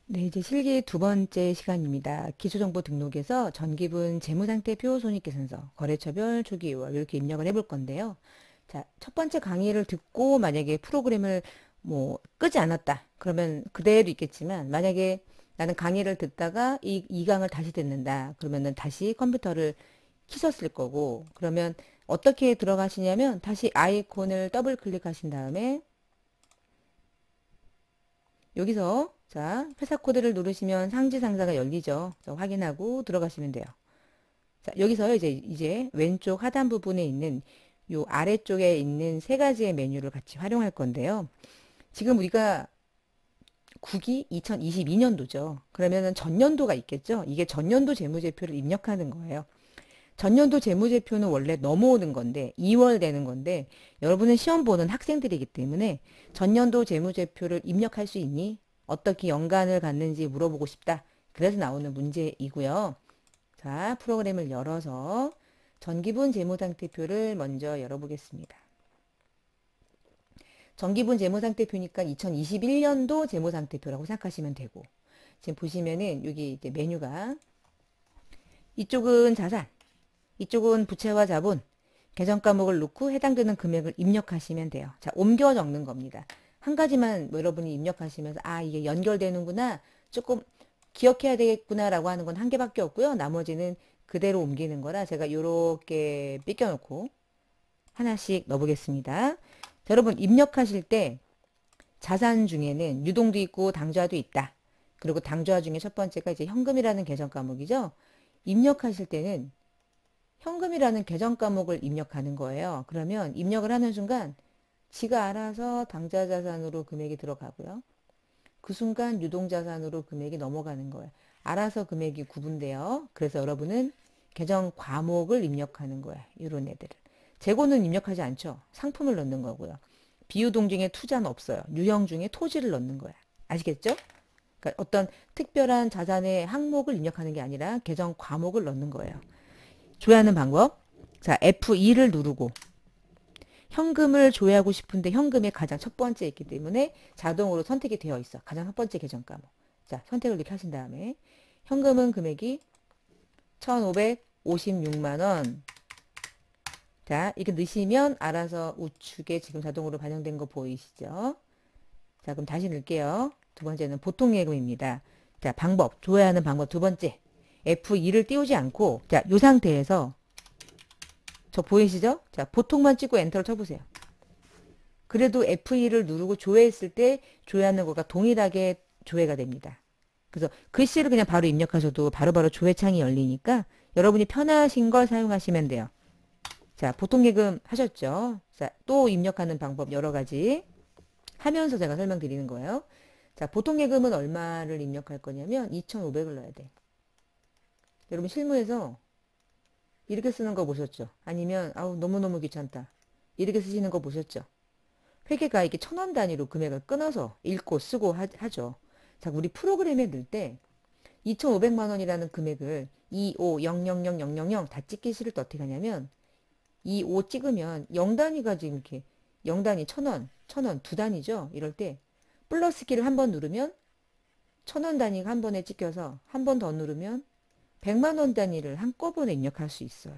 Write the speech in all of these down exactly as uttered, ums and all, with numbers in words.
네, 이제 실기 두 번째 시간입니다. 기초정보 등록에서 전기분 재무상태표 손익계산서, 거래처별 초기월 이렇게 입력을 해볼 건데요. 자, 첫 번째 강의를 듣고 만약에 프로그램을 뭐 끄지 않았다. 그러면 그대로 있겠지만 만약에 나는 강의를 듣다가 이, 이 강을 다시 듣는다. 그러면은 다시 컴퓨터를 키셨을 거고 그러면 어떻게 들어가시냐면 다시 아이콘을 더블 클릭하신 다음에 여기서 자 회사 코드를 누르시면 상지 상자가 열리죠. 그래서 확인하고 들어가시면 돼요. 자 여기서 이제 이제 왼쪽 하단 부분에 있는 요 아래쪽에 있는 세 가지의 메뉴를 같이 활용할 건데요. 지금 우리가 국이 이천이십이 년도죠. 그러면은 전년도가 있겠죠. 이게 전년도 재무제표를 입력하는 거예요. 전년도 재무제표는 원래 넘어오는 건데 이월 되는 건데 여러분은 시험 보는 학생들이기 때문에 전년도 재무제표를 입력할 수 있니? 어떻게 연관을 갖는지 물어보고 싶다. 그래서 나오는 문제이고요. 자, 프로그램을 열어서 전기분 재무상태표를 먼저 열어보겠습니다. 전기분 재무상태표니까 이천이십일 년도 재무상태표라고 생각하시면 되고 지금 보시면은 여기 이제 메뉴가 이쪽은 자산, 이쪽은 부채와 자본, 계정 과목을 넣고 해당되는 금액을 입력하시면 돼요. 자, 옮겨 적는 겁니다. 한 가지만 뭐 여러분이 입력하시면서 아, 이게 연결되는구나. 조금 기억해야 되겠구나라고 하는 건 한 개밖에 없고요. 나머지는 그대로 옮기는 거라 제가 이렇게 삐껴놓고 하나씩 넣어보겠습니다. 자, 여러분 입력하실 때 자산 중에는 유동도 있고 당좌도 있다. 그리고 당좌 중에 첫 번째가 이제 현금이라는 계정 과목이죠. 입력하실 때는 현금이라는 계정 과목을 입력하는 거예요. 그러면 입력을 하는 순간 지가 알아서 당좌 자산으로 금액이 들어가고요. 그 순간 유동자산으로 금액이 넘어가는 거예요. 알아서 금액이 구분돼요. 그래서 여러분은 계정 과목을 입력하는 거야. 이런 애들을. 재고는 입력하지 않죠. 상품을 넣는 거고요. 비유동 중에 투자는 없어요. 유형 중에 토지를 넣는 거야. 아시겠죠? 그러니까 어떤 특별한 자산의 항목을 입력하는 게 아니라 계정 과목을 넣는 거예요. 조회하는 방법. 자, 에프 이를 누르고 현금을 조회하고 싶은데 현금이 가장 첫 번째 있기 때문에 자동으로 선택이 되어 있어. 가장 첫 번째 계정 과목. 자, 선택을 이렇게 하신 다음에 현금은 금액이 천오백오십육만 원. 자, 이렇게 넣으시면 알아서 우측에 지금 자동으로 반영된 거 보이시죠? 자, 그럼 다시 넣을게요. 두 번째는 보통 예금입니다. 자, 방법. 조회하는 방법 두 번째. 에프 이를 띄우지 않고 자, 이 상태에서 저 보이시죠? 자, 보통만 찍고 엔터를 쳐보세요. 그래도 에프 이를 누르고 조회했을 때 조회하는 것과 동일하게 조회가 됩니다. 그래서 글씨를 그냥 바로 입력하셔도 바로바로 조회 창이 열리니까 여러분이 편하신 걸 사용하시면 돼요. 자, 보통예금 하셨죠? 자, 또 입력하는 방법 여러 가지 하면서 제가 설명드리는 거예요. 자, 보통예금은 얼마를 입력할 거냐면 이천오백을 넣어야 돼. 여러분 실무에서 이렇게 쓰는 거 보셨죠? 아니면 아우 너무너무 귀찮다. 이렇게 쓰시는 거 보셨죠? 회계가 이렇게 천원 단위로 금액을 끊어서 읽고 쓰고 하, 죠 자, 우리 프로그램에 넣을 때 이천오백만 원이라는 금액을 이오영영영영영 다 찍기 싫을 때 어떻게 하냐면 이오 찍으면 영 단위가 지금 이렇게 영 단위 천원, 천원 두 단위죠. 이럴 때 플러스 키를 한 번 누르면 천원 단위가 한 번에 찍혀서 한 번 더 누르면 백만 원 단위를 한꺼번에 입력할 수 있어요.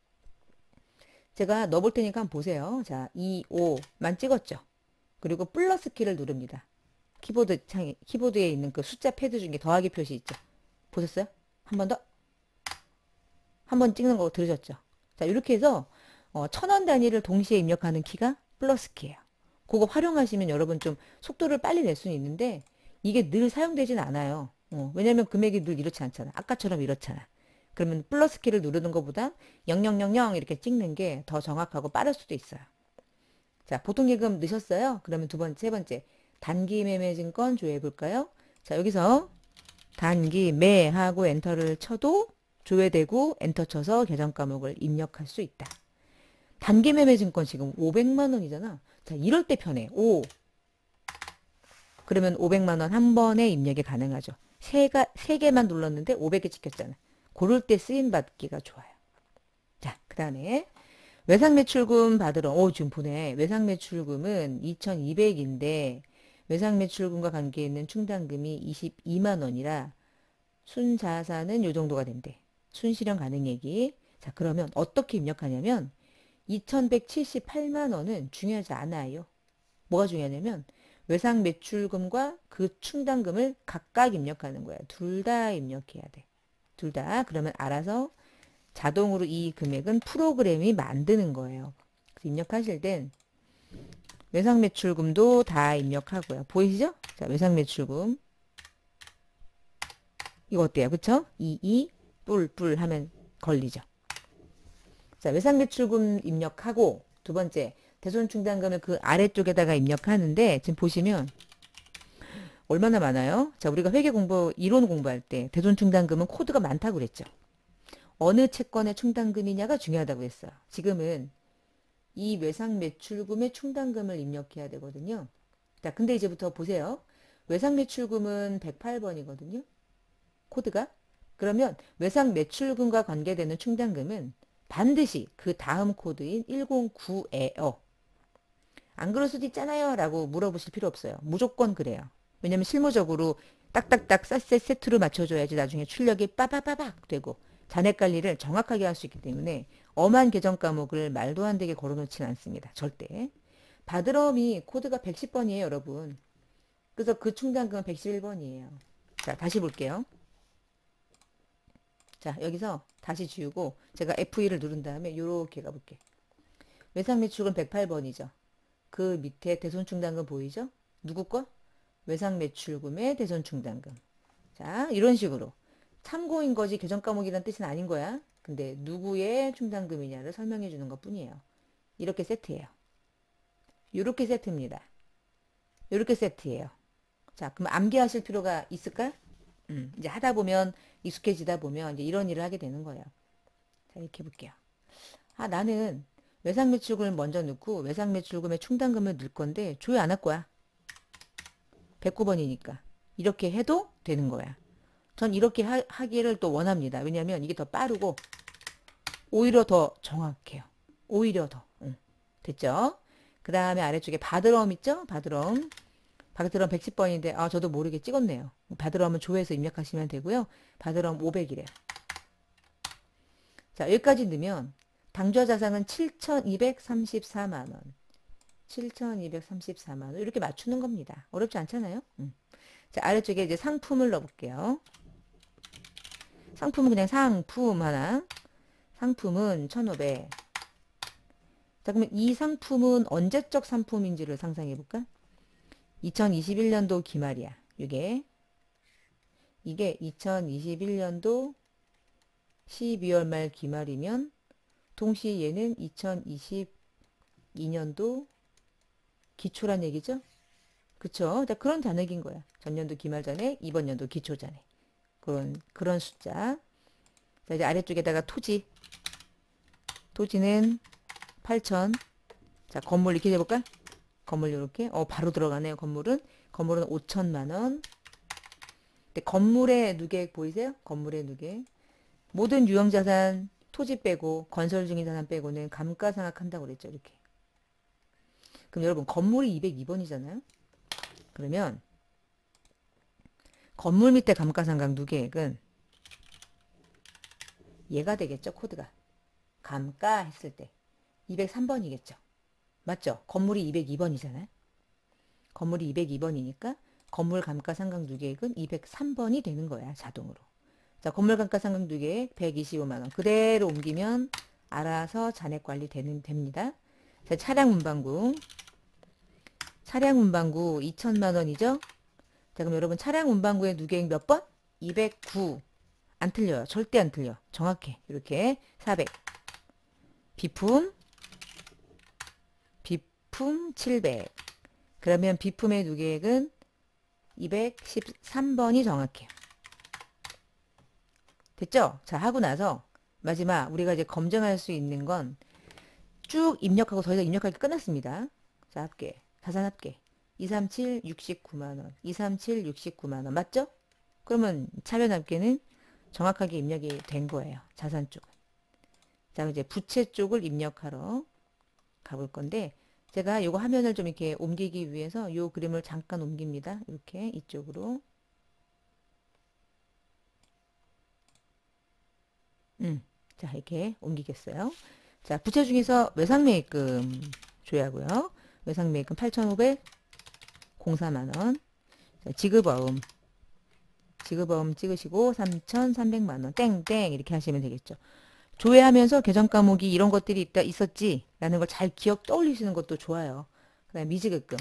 제가 넣어볼 테니까 한번 보세요. 자, 이, 오만 찍었죠. 그리고 플러스 키를 누릅니다. 키보드 창에, 키보드에 있는 그 숫자 패드 중에 더하기 표시 있죠. 보셨어요? 한 번 더. 한 번 찍는 거 들으셨죠? 자, 이렇게 해서 어, 천원 단위를 동시에 입력하는 키가 플러스 키예요. 그거 활용하시면 여러분 좀 속도를 빨리 낼 수는 있는데 이게 늘 사용되진 않아요. 어, 왜냐면 금액이 늘 이렇지 않잖아. 아까처럼 이렇잖아. 그러면 플러스 키를 누르는 것보다 영영영영 이렇게 찍는 게 더 정확하고 빠를 수도 있어요. 자, 보통예금 넣으셨어요? 그러면 두 번째, 세 번째 단기 매매 증권 조회해 볼까요? 자, 여기서 단기 매 하고 엔터를 쳐도 조회되고 엔터 쳐서 계정 과목을 입력할 수 있다. 단기 매매 증권 지금 오백만 원이잖아. 자, 이럴 때 편해. 오. 그러면 오백만 원 한 번에 입력이 가능하죠. 세가, 세 개만 눌렀는데 오백 개 찍혔잖아. 그럴 때 쓰임 받기가 좋아요. 자, 그 다음에 외상매출금 받으러, 오, 지금 보네. 외상매출금은 이천이백인데 외상매출금과 관계 있는 충당금이 이십이만 원이라 순자산은 요 정도가 된대. 순실현 가능액이. 자, 그러면 어떻게 입력하냐면 이천백칠십팔만 원은 중요하지 않아요. 뭐가 중요하냐면 외상매출금과 그 충당금을 각각 입력하는 거야. 둘 다 입력해야 돼. 둘 다. 그러면 알아서 자동으로 이 금액은 프로그램이 만드는 거예요. 입력하실 땐 외상매출금도 다 입력하고요. 보이시죠? 자, 외상매출금. 이거 어때요? 그쵸? 이이 뿔뿔 하면 걸리죠. 자, 외상매출금 입력하고 두 번째 대손충당금을 그 아래쪽에다가 입력하는데 지금 보시면 얼마나 많아요? 자, 우리가 회계 공부, 이론 공부할 때 대손충당금은 코드가 많다고 그랬죠. 어느 채권의 충당금이냐가 중요하다고 했어요. 지금은 이 외상매출금의 충당금을 입력해야 되거든요. 자, 근데 이제부터 보세요. 외상매출금은 백팔 번이거든요. 코드가. 그러면 외상매출금과 관계되는 충당금은 반드시 그 다음 코드인 일공구예요. 안 그럴 수도 있잖아요 라고 물어보실 필요 없어요. 무조건 그래요. 왜냐면 실무적으로 딱딱딱 쌀세 세트로 맞춰줘야지 나중에 출력이 빠바바박 되고 잔액 관리를 정확하게 할 수 있기 때문에 엄한 계정 과목을 말도 안 되게 걸어놓지는 않습니다. 절대. 바드럼이 코드가 백십 번이에요 여러분. 그래서 그 충당금은 백십일 번이에요. 자, 다시 볼게요. 자, 여기서 다시 지우고 제가 에프 이를 누른 다음에 요렇게 가볼게. 외상매출금 백팔 번이죠. 그 밑에 대손충당금 보이죠? 누구 거? 외상매출금의 대손충당금. 자, 이런 식으로 참고인 거지 교정 과목이란 뜻은 아닌 거야. 근데 누구의 충당금이냐를 설명해 주는 것 뿐이에요. 이렇게 세트예요. 이렇게 세트입니다. 이렇게 세트예요. 자, 그럼 암기하실 필요가 있을까? 음, 이제 하다 보면 익숙해지다 보면 이제 이런 일을 하게 되는 거예요. 자, 이렇게 해볼게요. 아, 나는 외상매출금을 먼저 넣고 외상매출금의 충당금을 넣을 건데 조회 안 할 거야. 백구 번이니까. 이렇게 해도 되는 거야. 전 이렇게 하, 하기를 또 원합니다. 왜냐하면 이게 더 빠르고 오히려 더 정확해요. 오히려 더. 응. 됐죠? 그 다음에 아래쪽에 바드럼 있죠? 바드럼. 바드럼 백십 번인데 아 저도 모르게 찍었네요. 바드럼은 조회해서 입력하시면 되고요. 바드럼 오백이래요. 자, 여기까지 넣으면 당좌 자산은 칠천이백삼십사만 원. 칠천이백삼십사만 원. 이렇게 맞추는 겁니다. 어렵지 않잖아요? 음. 자, 아래쪽에 이제 상품을 넣어볼게요. 상품은 그냥 상품 하나. 상품은 천오백. 자, 그러면 이 상품은 언제적 상품인지를 상상해 볼까? 이천이십일 년도 기말이야. 이게 이게 이천이십일 년도 십이월 말 기말이면 동시에 얘는 이천이십이 년도 기초란 얘기죠? 그쵸? 자, 그런 잔액인 거야. 전년도 기말 잔액, 이번 연도 기초 잔액. 그런 그런 숫자. 자, 이제 아래쪽에다가 토지. 토지는 팔천. 자, 건물 이렇게 해볼까? 건물 이렇게. 어, 바로 들어가네요. 건물은. 건물은 오천만 원. 근데 건물의 누계 보이세요? 건물의 누계. 모든 유형자산 토지 빼고 건설 중인 자산 빼고는 감가상각한다고 그랬죠. 이렇게. 그럼 여러분 건물이 이백이 번이잖아요. 그러면 건물 밑에 감가상각 누계액은 얘가 되겠죠. 코드가. 감가 했을 때 이백삼 번이겠죠. 맞죠? 건물이 이백이 번이잖아요. 건물이 이백이 번이니까 건물 감가상각 누계액은 이백삼 번이 되는 거야. 자동으로. 자, 건물 감가상각 누계액 백이십오만 원. 그대로 옮기면 알아서 잔액관리 되는, 됩니다. 자, 차량 운반구. 차량 운반구 이천만 원이죠? 자, 그럼 여러분 차량 운반구의 누계액 몇 번? 이백구. 안 틀려요. 절대 안 틀려. 정확해. 이렇게 사백. 비품. 비품 칠백. 그러면 비품의 누계액은 이백십삼 번이 정확해요. 됐죠? 자, 하고 나서 마지막 우리가 이제 검증할 수 있는 건 쭉 입력하고 더 이상 입력하기 끝났습니다. 자, 합계. 자산 합계. 이백삼십칠 육십구만 원. 이백삼십칠 육십구만 원. 맞죠? 그러면 차변 합계는 정확하게 입력이 된 거예요. 자산 쪽은. 자, 이제 부채 쪽을 입력하러 가볼 건데 제가 요거 화면을 좀 이렇게 옮기기 위해서 요 그림을 잠깐 옮깁니다. 이렇게 이쪽으로. 음, 자, 이렇게 옮기겠어요. 자, 부채 중에서 외상매입금 조회하고요. 외상매입금 팔천오백, 공사만 원. 자, 지급어음, 지급어음 찍으시고 삼천삼백만 원, 땡땡 이렇게 하시면 되겠죠. 조회하면서 계정 과목이 이런 것들이 있다 있었지 라는 걸 잘 기억 떠올리시는 것도 좋아요. 그 다음에 미지급금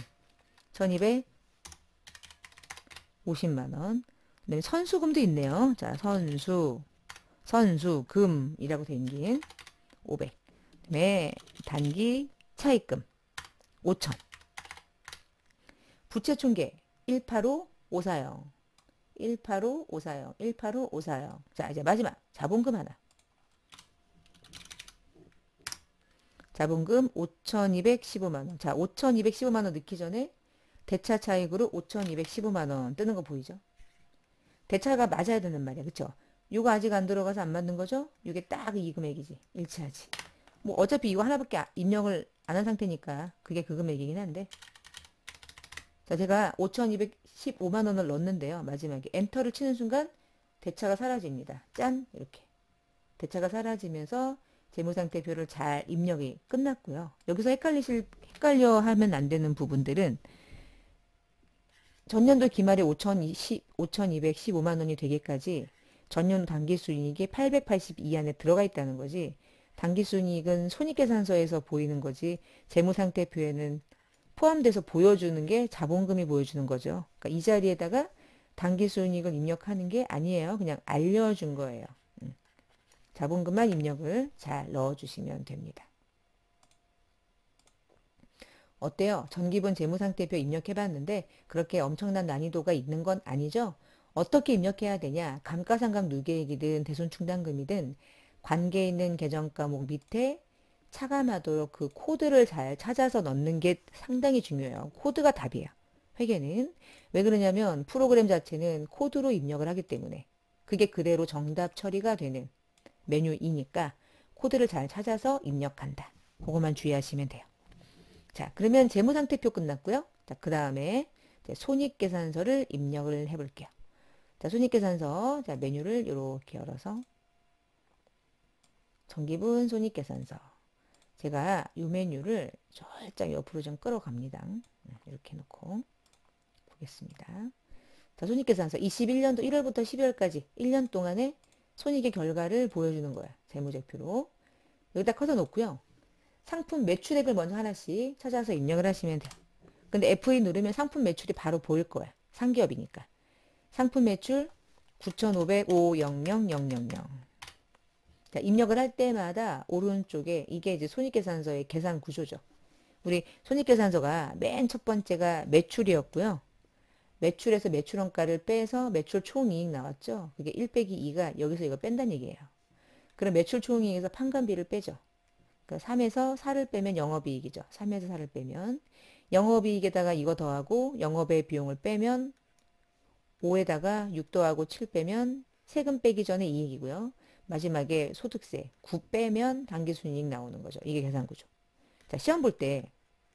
천이백오십만 원. 그 다음에 선수금도 있네요. 자, 선수, 선수금이라고 생긴 오백. 네, 단기 차입금 오천. 부채 총계 일팔오오사영, 일팔오오사영, 일팔오오사영. 자, 이제 마지막 자본금 하나. 자본금 오천이백십오만 원. 자, 오천이백십오만 원 넣기 전에 대차 차익으로 오천이백십오만 원 뜨는 거 보이죠? 대차가 맞아야 되는 말이야. 그쵸? 이거 아직 안 들어가서 안 맞는 거죠? 이게 딱 이 금액이지. 일치하지. 뭐 어차피 이거 하나밖에 아- 입력을 안 한 상태니까 그게 그 금액이긴 한데. 자, 제가 오천이백십오만 원을 넣었는데요. 마지막에 엔터를 치는 순간 대차가 사라집니다. 짠! 이렇게. 대차가 사라지면서 재무상태표를 잘 입력이 끝났고요. 여기서 헷갈리실, 헷갈려 하면 안 되는 부분들은 전년도 기말에 오천이십, 오천이백십오만 원이 되기까지 전년 당기순이익이 팔백팔십이 안에 들어가 있다는 거지. 당기순이익은 손익계산서에서 보이는 거지. 재무상태표에는 포함돼서 보여주는 게 자본금이 보여주는 거죠. 그러니까 이 자리에다가 당기순이익을 입력하는 게 아니에요. 그냥 알려준 거예요. 음. 자본금만 입력을 잘 넣어주시면 됩니다. 어때요? 전기분 재무상태표 입력해봤는데 그렇게 엄청난 난이도가 있는 건 아니죠? 어떻게 입력해야 되냐? 감가상각 누계액이든 대손충당금이든 관계 있는 계정 과목 밑에 차감하도록 그 코드를 잘 찾아서 넣는 게 상당히 중요해요. 코드가 답이에요. 회계는. 왜 그러냐면 프로그램 자체는 코드로 입력을 하기 때문에 그게 그대로 정답 처리가 되는 메뉴이니까 코드를 잘 찾아서 입력한다. 그것만 주의하시면 돼요. 자, 그러면 재무상태표 끝났고요. 자, 그 다음에 손익계산서를 입력을 해볼게요. 자, 손익계산서, 자, 메뉴를 이렇게 열어서 정기분 손익계산서. 제가 이 메뉴를 살짝 옆으로 좀 끌어갑니다. 이렇게 놓고 보겠습니다. 자, 손익계산서 이십일 년도 일 월부터 십이 월까지 일 년 동안의 손익의 결과를 보여주는 거예요. 재무제표로. 여기다 커서 놓고요. 상품 매출액을 먼저 하나씩 찾아서 입력을 하시면 돼요. 근데 에프 이 누르면 상품 매출이 바로 보일 거야. 상기업이니까. 상품 매출 구천오백오십영영영. 자, 입력을 할 때마다 오른쪽에 이게 이제 손익계산서의 계산 구조죠. 우리 손익계산서가 맨 첫 번째가 매출이었고요. 매출에서 매출원가를 빼서 매출 총이익 나왔죠. 그게 일 빼기 이가 여기서 이거 뺀다는 얘기예요. 그럼 매출 총이익에서 판관비를 빼죠. 그러니까 삼에서 사를 빼면 영업이익이죠. 삼에서 사를 빼면 영업이익에다가 이거 더하고 영업의 비용을 빼면 오에다가 육 더하고 칠 빼면 세금 빼기 전에 이익이고요. 마지막에 소득세 구 빼면 당기순이익 나오는 거죠. 이게 계산구조. 자, 시험 볼 때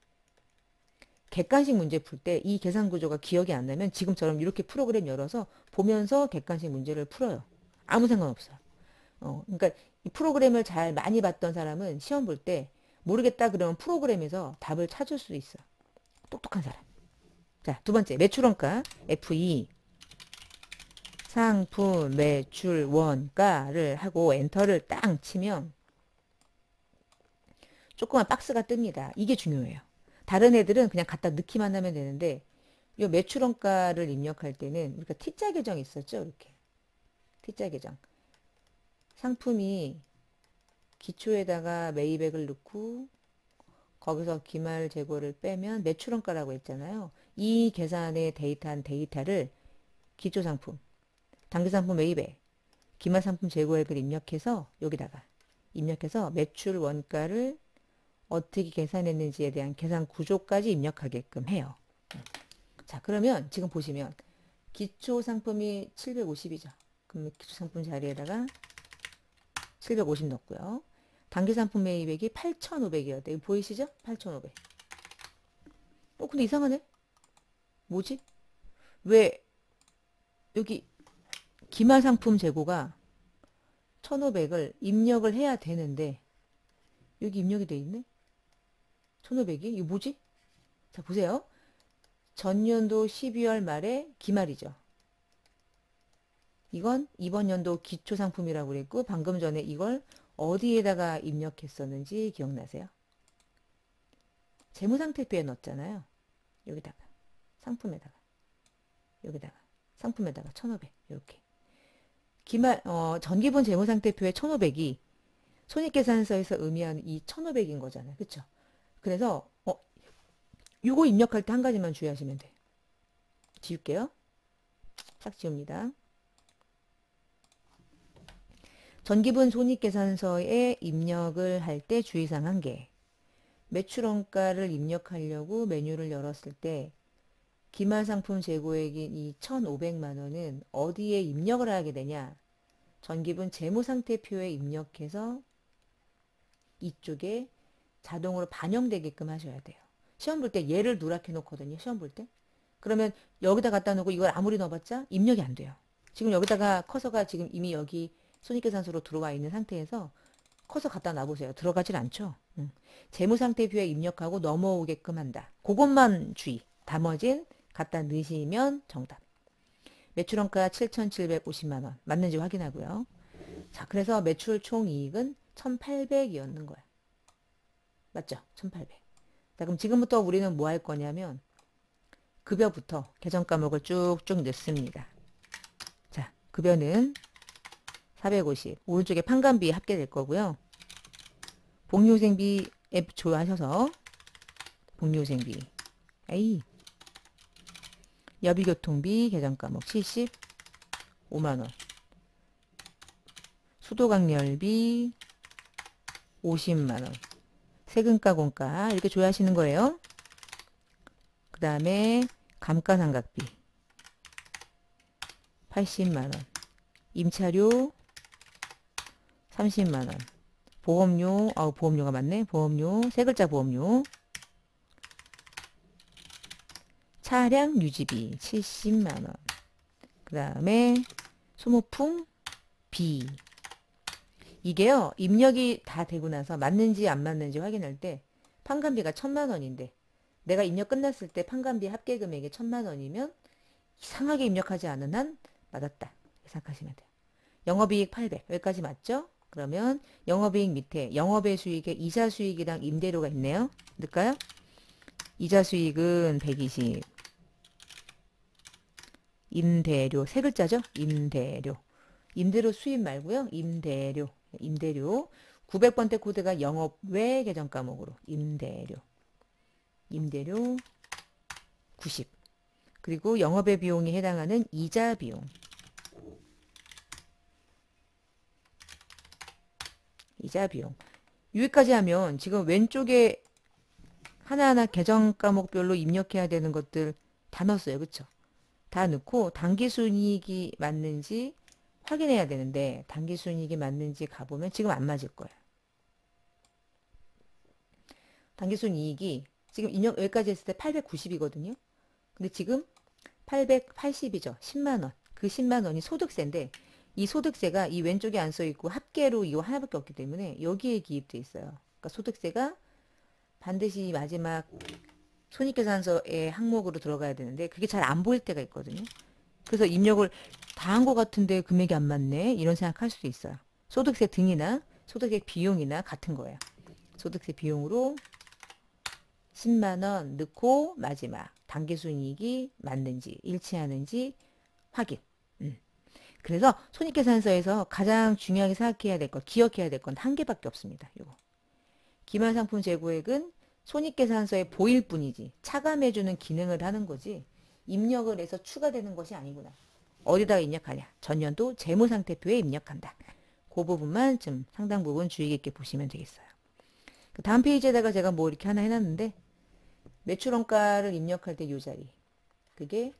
객관식 문제 풀 때 이 계산구조가 기억이 안 나면 지금처럼 이렇게 프로그램 열어서 보면서 객관식 문제를 풀어요. 아무 상관없어요. 어, 그러니까 이 프로그램을 잘 많이 봤던 사람은 시험 볼 때 모르겠다 그러면 프로그램에서 답을 찾을 수 있어. 똑똑한 사람. 자, 두 번째 매출원가 에프 이 상품 매출 원가를 하고 엔터를 딱 치면 조그만 박스가 뜹니다. 이게 중요해요. 다른 애들은 그냥 갖다 넣기만 하면 되는데 이 매출원가를 입력할 때는 우리가 T자 계정이 있었죠. 이렇게 T자 계정. 상품이 기초에다가 매입액을 넣고 거기서 기말 재고를 빼면 매출원가라고 했잖아요. 이 계산의 데이터한 데이터를 기초상품, 당기상품 매입액, 기말상품 재고액을 입력해서 여기다가 입력해서 매출 원가를 어떻게 계산했는지에 대한 계산 구조까지 입력하게끔 해요. 자, 그러면 지금 보시면 기초상품이 칠백오십이죠. 그럼 기초상품 자리에다가 칠백오십 넣고요. 당기상품 매입액이 팔천오백이었대. 이거 보이시죠? 팔천오백. 어, 근데 이상하네. 뭐지? 왜 여기 기말상품 재고가 천오백을 입력을 해야 되는데 여기 입력이 돼 있네? 천오백이? 이거 뭐지? 자, 보세요. 전년도 십이월 말에 기말이죠. 이건 이번 연도 기초상품이라고 그랬고 방금 전에 이걸 어디에다가 입력했었는지 기억나세요? 재무상태표에 넣었잖아요. 여기다가 상품에다가 여기다가 상품에다가 천오백 이렇게 기말 어, 전기본 재무상태표의 천오백이 손익계산서에서 의미하는 이 천오백인 거잖아요. 그쵸? 그래서 어, 요거 입력할 때 한 가지만 주의하시면 돼. 지울게요. 싹 지웁니다. 전기분 손익계산서에 입력을 할 때 주의사항 한 개. 매출원가를 입력하려고 메뉴를 열었을 때 기말상품 재고액인 이 천오백만 원은 어디에 입력을 하게 되냐? 전기분 재무상태표에 입력해서 이쪽에 자동으로 반영되게끔 하셔야 돼요. 시험 볼 때 얘를 누락해 놓거든요. 시험 볼 때. 그러면 여기다 갖다 놓고 이걸 아무리 넣어봤자 입력이 안 돼요. 지금 여기다가 커서가 지금 이미 여기 손익계산서로 들어와 있는 상태에서 커서 갖다 놔보세요. 들어가질 않죠. 응. 재무상태표에 입력하고 넘어오게끔 한다. 그것만 주의. 나머진 갖다 넣으시면 정답. 매출원가 칠천칠백오십만 원 맞는지 확인하고요. 자, 그래서 매출 총이익은 천팔백이었는 거야. 맞죠? 천팔백. 자, 그럼 지금부터 우리는 뭐 할 거냐면 급여부터 계정 과목을 쭉쭉 넣습니다. 자, 급여는 사백오십. 오른쪽에 판관비 합계될 거고요. 복리후생비 앱 조회하셔서 복리후생비 에이 여비교통비 계정 과목 칠십오만 원. 수도강렬비 오십만 원. 세금가 공가 이렇게 조회하시는 거예요. 그 다음에 감가상각비 팔십만 원. 임차료 삼십만 원. 보험료, 아 보험료가 맞네. 보험료, 세 글자 보험료. 차량 유지비 칠십만 원. 그 다음에 소모품 비. 이게요, 입력이 다 되고 나서 맞는지 안 맞는지 확인할 때 판관비가 천만 원인데 내가 입력 끝났을 때 판관비 합계 금액이 천만 원이면 이상하게 입력하지 않은 한 맞았다. 생각하시면 돼요. 영업이익 팔백. 여기까지 맞죠? 그러면 영업이익 밑에 영업의 수익에 이자 수익이랑 임대료가 있네요. 넣을까요? 이자 수익은 백이십. 임대료 세 글자죠? 임대료. 임대료 수입 말고요. 임대료. 임대료. 구백 번대 코드가 영업 외 계정 과목으로 임대료. 임대료 구십. 그리고 영업의 비용이 해당하는 이자 비용. 이자 비용. 여기까지 하면 지금 왼쪽에 하나하나 계정 과목별로 입력해야 되는 것들 다 넣었어요. 그쵸? 다 넣고 당기순이익이 맞는지 확인해야 되는데 당기순이익이 맞는지 가보면 지금 안 맞을 거예요. 당기순이익이 지금 입력 여기까지 했을 때 팔백구십이거든요. 근데 지금 팔백팔십이죠. 십만 원. 그 십만 원이 소득세인데 이 소득세가 이 왼쪽에 안 써있고 합계로 이거 하나밖에 없기 때문에 여기에 기입돼 있어요. 그러니까 소득세가 반드시 마지막 손익계산서의 항목으로 들어가야 되는데 그게 잘 안 보일 때가 있거든요. 그래서 입력을 다 한 것 같은데 금액이 안 맞네 이런 생각할 수도 있어요. 소득세 등이나 소득세 비용이나 같은 거예요. 소득세 비용으로 십만 원 넣고 마지막 당기순이익이 맞는지 일치하는지 확인. 음. 그래서 손익계산서에서 가장 중요하게 생각해야 될 것, 기억해야 될 건 한 개밖에 없습니다. 요거. 기말상품 재고액은 손익계산서에 보일 뿐이지 차감해주는 기능을 하는 거지 입력을 해서 추가되는 것이 아니구나. 어디다가 입력하냐? 전년도 재무상태표에 입력한다. 그 부분만 좀 상당 부분 주의 깊게 보시면 되겠어요. 그 다음 페이지에다가 제가 뭐 이렇게 하나 해놨는데 매출원가를 입력할 때 이 자리 그게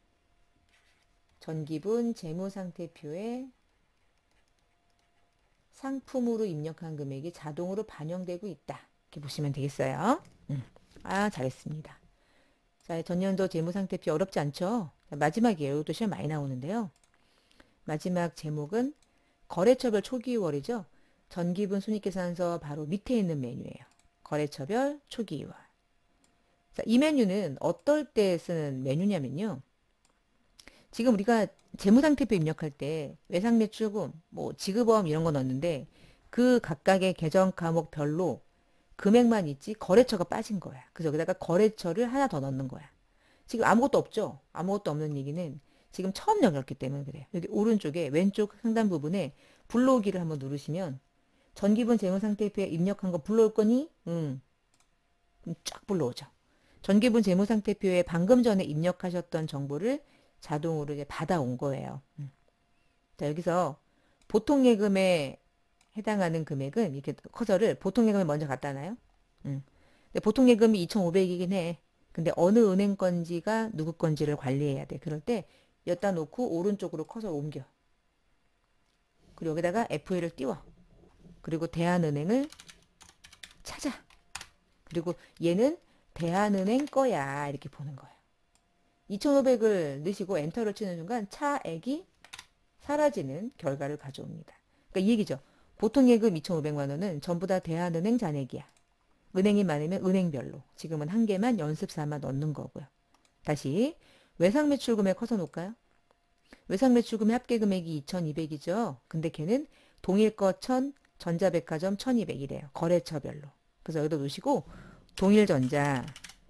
전기분 재무상태표에 상품으로 입력한 금액이 자동으로 반영되고 있다. 이렇게 보시면 되겠어요. 음. 아, 잘했습니다. 자, 전년도 재무상태표 어렵지 않죠? 자, 마지막이에요. 이것도 시험 많이 나오는데요. 마지막 제목은 거래처별 초기이월이죠. 전기분 손익계산서 바로 밑에 있는 메뉴예요. 거래처별 초기이월. 자, 이 메뉴는 어떨 때 쓰는 메뉴냐면요. 지금 우리가 재무상태표 입력할 때 외상매출금, 뭐 지급어음 이런 거 넣었는데 그 각각의 계정 과목별로 금액만 있지 거래처가 빠진 거야. 그래서 여기다가 거래처를 하나 더 넣는 거야. 지금 아무것도 없죠? 아무것도 없는 얘기는 지금 처음 열었기 때문에 그래요. 여기 오른쪽에 왼쪽 상단 부분에 불러오기를 한번 누르시면 전기분 재무상태표에 입력한 거 불러올 거니? 응. 쫙 불러오죠. 전기분 재무상태표에 방금 전에 입력하셨던 정보를 자동으로 이제 받아온 거예요. 음. 자, 여기서 보통예금에 해당하는 금액은 이렇게 커서를 보통예금에 먼저 갖다 놔요. 음. 근데 보통예금이 이천오백이긴 해. 근데 어느 은행 건지가 누구 건지를 관리해야 돼. 그럴 때 여기다 놓고 오른쪽으로 커서 옮겨. 그리고 여기다가 에프엘을 띄워. 그리고 대한은행을 찾아. 그리고 얘는 대한은행 거야. 이렇게 보는 거예요. 이천오백을 넣으시고 엔터를 치는 순간 차액이 사라지는 결과를 가져옵니다. 그러니까 이 얘기죠. 보통예금 이천오백만 원은 전부 다 대한은행 잔액이야. 은행이 많으면 은행별로. 지금은 한 개만 연습삼아 넣는 거고요. 다시 외상매출금액 커서 놓을까요? 외상매출금의 합계금액이 이천이백이죠. 근데 걔는 동일거 천, 전자백화점 천이백이래요. 거래처별로. 그래서 여기다 놓으시고 동일전자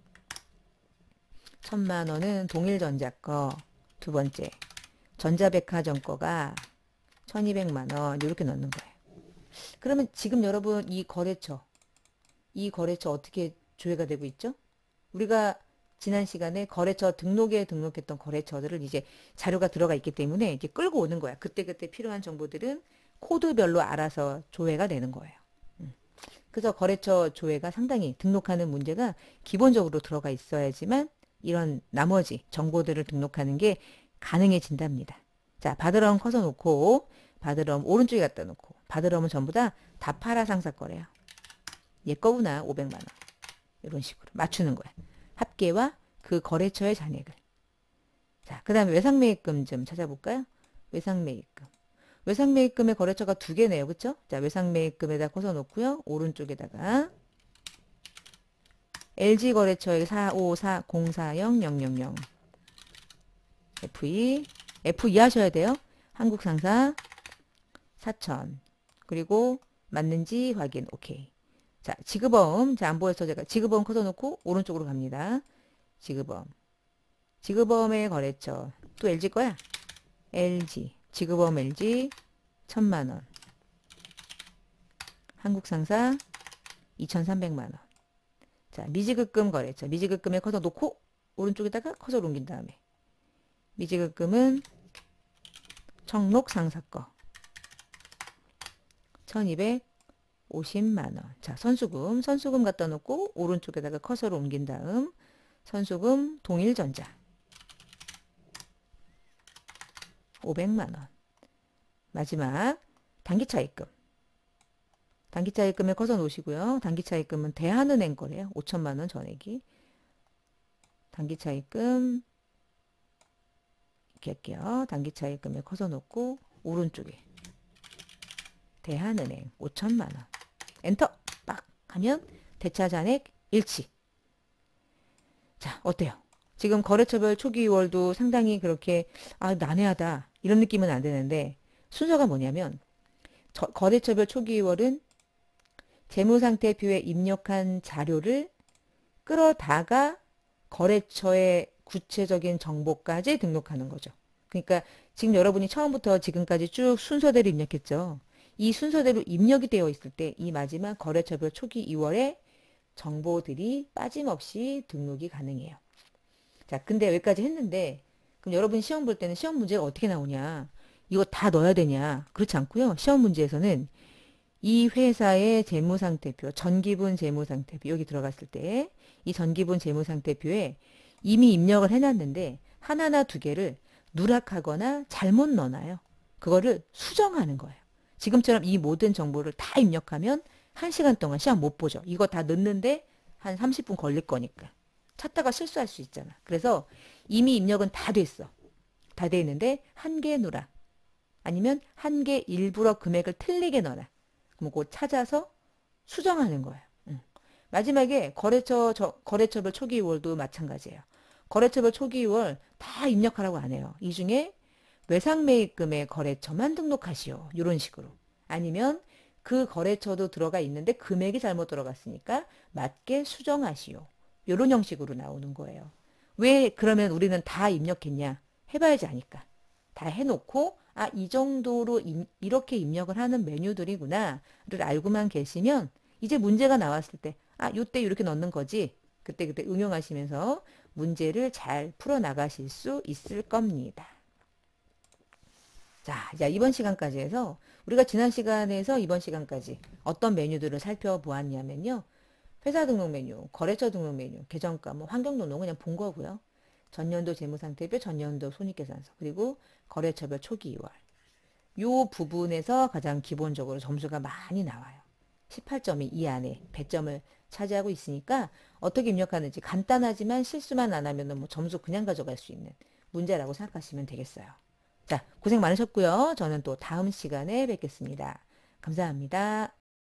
천만 원은 동일전자 거. 두 번째 전자백화점 거가 천이백만 원 이렇게 넣는 거예요. 그러면 지금 여러분 이 거래처 이 거래처 어떻게 조회가 되고 있죠? 우리가 지난 시간에 거래처 등록에 등록했던 거래처들을 이제 자료가 들어가 있기 때문에 이렇게 끌고 오는 거야. 그때그때 필요한 정보들은 코드별로 알아서 조회가 되는 거예요. 그래서 거래처 조회가 상당히 등록하는 문제가 기본적으로 들어가 있어야지만 이런 나머지 정보들을 등록하는 게 가능해진답니다. 자, 바드럼 커서 놓고 바드럼 오른쪽에 갖다 놓고 바드럼은 전부 다 다 팔아 상사 거래요. 얘 거구나 오백만 원. 이런 식으로 맞추는 거야. 합계와 그 거래처의 잔액을. 자, 그 다음에 외상매입금 좀 찾아볼까요? 외상매입금. 외상매입금의 거래처가 두 개네요. 그쵸? 자, 외상매입금에다 커서 놓고요. 오른쪽에다가 엘지거래처의 사오사공사영영영영 에프이 에프이 하셔야 돼요. 한국상사 사천 그리고 맞는지 확인 오케이. 자, 지급어음. 자, 안 보여서 제가 지급어음 커서 놓고 오른쪽으로 갑니다. 지급어음. 지급어음의 거래처. 또 엘지 거야? 엘지. 지급어음 엘지 천만 원. 한국상사 이천삼백만 원. 자, 미지급금 거래처. 미지급금에 커서 놓고 오른쪽에다가 커서 옮긴 다음에 미지급금은 청록상사 거. 천이백오십만 원. 자, 선수금. 선수금 갖다 놓고 오른쪽에다가 커서를 옮긴 다음 선수금 동일전자 오백만 원. 마지막 단기차입금. 단기차입금에 커서 놓으시고요. 단기차입금은 대한은행 거래요. 오천만 원 전액이. 단기차입금 이렇게 할게요. 단기차입금에 커서 놓고 오른쪽에 대한은행 오천만 원. 엔터 빡 하면 대차 잔액 일치. 자, 어때요? 지금 거래처별 초기 이월도 상당히 그렇게 아 난해하다 이런 느낌은 안 드는데 순서가 뭐냐면 저, 거래처별 초기 이월은 재무상태표에 입력한 자료를 끌어다가 거래처의 구체적인 정보까지 등록하는 거죠. 그러니까 지금 여러분이 처음부터 지금까지 쭉 순서대로 입력했죠. 이 순서대로 입력이 되어 있을 때 이 마지막 거래처별 초기 이월에 정보들이 빠짐없이 등록이 가능해요. 자, 근데 여기까지 했는데 그럼 여러분 시험 볼 때는 시험 문제가 어떻게 나오냐? 이거 다 넣어야 되냐? 그렇지 않고요. 시험 문제에서는 이 회사의 재무상태표, 전기분 재무상태표 여기 들어갔을 때 이 전기분 재무상태표에 이미 입력을 해놨는데 하나나 두 개를 누락하거나 잘못 넣어놔요. 그거를 수정하는 거예요. 지금처럼 이 모든 정보를 다 입력하면 한 시간 동안 시험 못 보죠. 이거 다 넣는데 한 삼십 분 걸릴 거니까. 찾다가 실수할 수 있잖아. 그래서 이미 입력은 다 됐어. 다 돼 있는데 한 개 넣어라. 아니면 한 개 일부러 금액을 틀리게 넣어라. 그럼 그거 찾아서 수정하는 거예요. 응. 마지막에 거래처 저, 거래처별 초기 이월도 마찬가지예요. 거래처별 초기 이월 다 입력하라고 안 해요. 이 중에 외상매입금의 거래처만 등록하시오. 이런 식으로. 아니면 그 거래처도 들어가 있는데 금액이 잘못 들어갔으니까 맞게 수정하시오. 이런 형식으로 나오는 거예요. 왜 그러면 우리는 다 입력했냐? 해봐야지 아니까. 다 해놓고 아, 이 정도로 임, 이렇게 입력을 하는 메뉴들이구나를 알고만 계시면 이제 문제가 나왔을 때 아, 요때 이렇게 넣는 거지. 그때그때 응용하시면서 문제를 잘 풀어나가실 수 있을 겁니다. 자, 이제 이번 시간까지 해서 우리가 지난 시간에서 이번 시간까지 어떤 메뉴들을 살펴보았냐면요. 회사 등록 메뉴, 거래처 등록 메뉴, 계정가, 뭐 환경 등록 그냥 본 거고요. 전년도 재무상태표, 전년도 손익계산서, 그리고 거래처별 초기 이월. 요 부분에서 가장 기본적으로 점수가 많이 나와요. 십팔 점이 이 안에 백 점을 차지하고 있으니까 어떻게 입력하는지 간단하지만 실수만 안 하면 뭐 점수 그냥 가져갈 수 있는 문제라고 생각하시면 되겠어요. 자, 고생 많으셨고요. 저는 또 다음 시간에 뵙겠습니다. 감사합니다.